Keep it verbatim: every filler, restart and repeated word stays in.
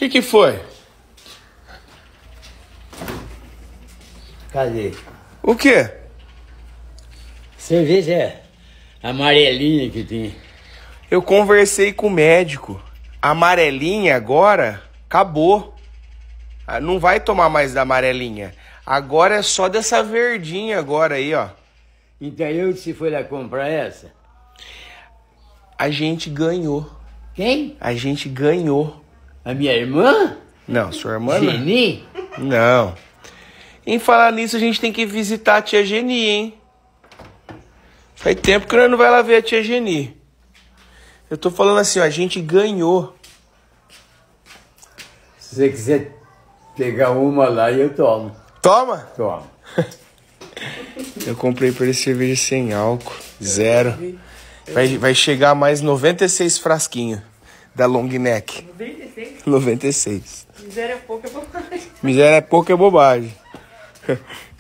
que que foi? Cadê? O quê? Cerveja amarelinha que tem. Eu conversei com o médico. A amarelinha agora acabou. Ah, não vai tomar mais da amarelinha. Agora é só dessa verdinha agora aí, ó. Então eu se foi lá comprar essa? A gente ganhou. Quem? A gente ganhou. A minha irmã? Não, sua irmã não. Geni? Não. Em falar nisso, a gente tem que visitar a tia Geni, hein? Faz tempo que nós não vai lá ver a tia Geni. Eu tô falando assim, ó, a gente ganhou. Se você quiser pegar uma lá, eu tomo. Toma! Toma. Eu comprei pra ele cerveja sem álcool, zero. Vai, vai chegar a mais noventa e seis frasquinhos da long neck. noventa e seis? noventa e seis. Miséria é pouca bobagem. Miséria é pouca bobagem.